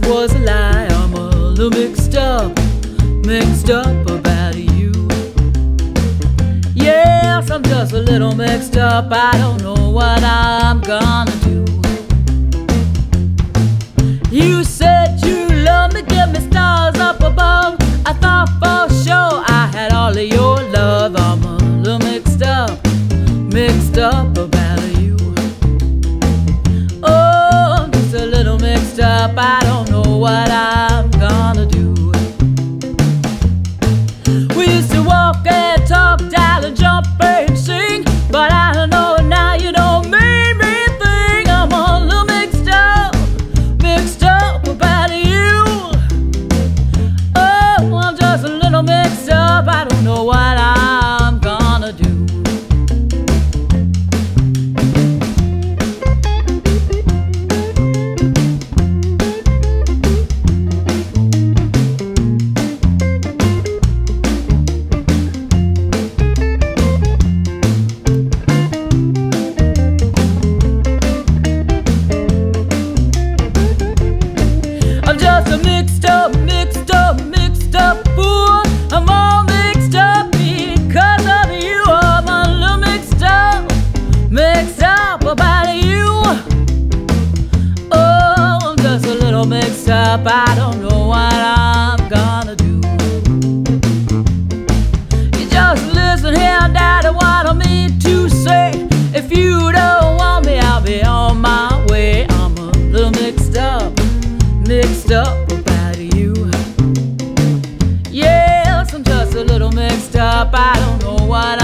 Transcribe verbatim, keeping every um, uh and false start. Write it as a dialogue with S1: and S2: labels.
S1: was a lie. I'm a little mixed up, mixed up about you. Yes, I'm just a little mixed up. I don't know what I'm gonna do. You said you love me, give me stars up above. I thought for sure I had all of your love. I'm a little mixed up, mixed up about you. Oh, I'm just a little mixed up. I don't know what I'm gonna do. We used to walk and talk, dial and jump and sing, but I don't know now you don't mean me a thing. I'm a little mixed up, mixed up about you. Oh, I'm just a little mixed up. I don't know what I'm gonna do. I'm just a mixed up, mixed up, mixed up fool. I'm all mixed up because of you. I'm a little mixed up, mixed up about you. Oh, I'm just a little mixed up. I don't know what I'm gonna do. You just listen here, Daddy, what I mean to say. If you don't want me, I'll be on my way. I'm a little mixed up, mixed up about you. Yes, I'm just a little mixed up. I don't know what